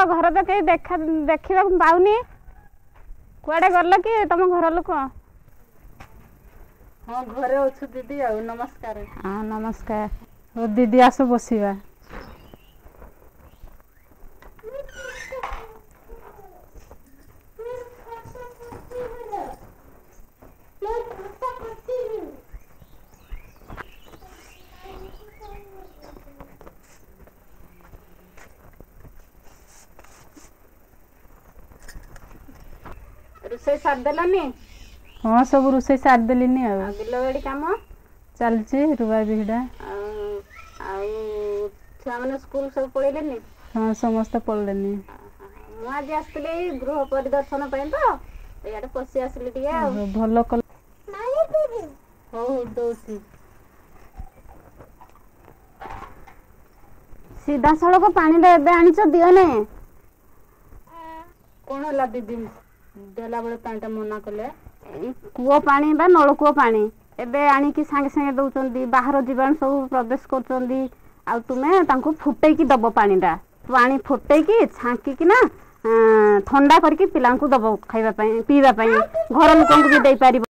घर तो कहीं देखा पाऊनी कुआडे गल कि तुम घर लोक हाँ घरे अच्छु दीदी आ नमस्कार। हाँ नमस्कार। हो दीदी आस बसिबा रोषे सारदेलानी हाँ सब रोषे सारदेली बिल बाड़ी कम चलची रुआ बिहड़ा छुआ मैंने स्कूल सब पढ़ेनि हाँ समस्त पढ़लेनी मुझे आसती गृह परिदर्शन तो इे पशि आसली भल कल हो दौची सीधा सड़क पानी आनीच दियो ने कौन है दीदी देला बेले पानी मना कले कूओ पानी बा नलकूओ पानी एबे आनिकी सांगे सांगे दउचंदी बाहर जीवाणु सब प्रवेश करचंदी आ तुमे तांको फुटेकी दब पानी फुटेकी छांकी ना ठंडा करके पिलांकु दब खाइबा पई पीबा पई घर लोकन को भी दे पारिबो।